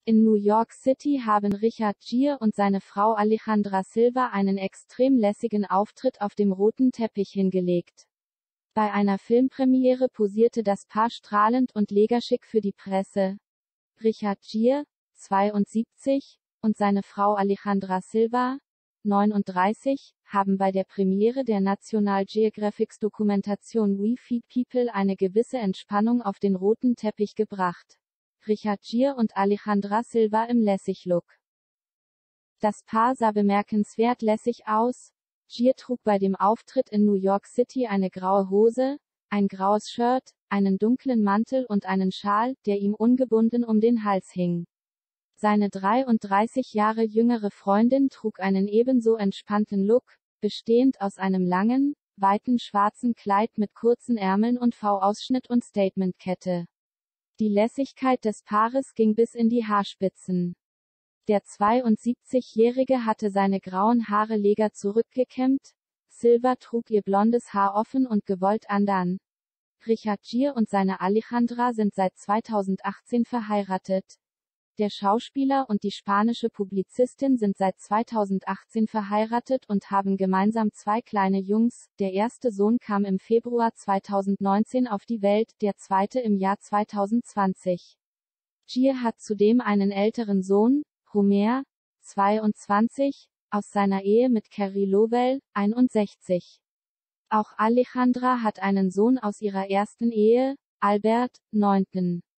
In New York City haben Richard Gere und seine Frau Alejandra Silva einen extrem lässigen Auftritt auf dem roten Teppich hingelegt. Bei einer Filmpremiere posierte das Paar strahlend und legerschick für die Presse. Richard Gere, 72, und seine Frau Alejandra Silva, 39, haben bei der Premiere der National Geographic-Dokumentation We Feed People eine gewisse Entspannung auf den roten Teppich gebracht. Richard Gere und Alejandra Silva im Lässig-Look. Das Paar sah bemerkenswert lässig aus. Gere trug bei dem Auftritt in New York City eine graue Hose, ein graues Shirt, einen dunklen Mantel und einen Schal, der ihm ungebunden um den Hals hing. Seine 33 Jahre jüngere Freundin trug einen ebenso entspannten Look, bestehend aus einem langen, weiten schwarzen Kleid mit kurzen Ärmeln und V-Ausschnitt und Statementkette. Die Lässigkeit des Paares ging bis in die Haarspitzen. Der 72-Jährige hatte seine grauen Haare leger zurückgekämmt, Silva trug ihr blondes Haar offen und gewollt andern. Richard Gere und seine Alejandra sind seit 2018 verheiratet. Der Schauspieler und die spanische Publizistin sind seit 2018 verheiratet und haben gemeinsam 2 kleine Jungs. Der erste Sohn kam im Februar 2019 auf die Welt, der zweite im Jahr 2020. Gere hat zudem einen älteren Sohn, Homer, 22, aus seiner Ehe mit Carrie Lowell, 61. Auch Alejandra hat einen Sohn aus ihrer ersten Ehe, Albert, 9.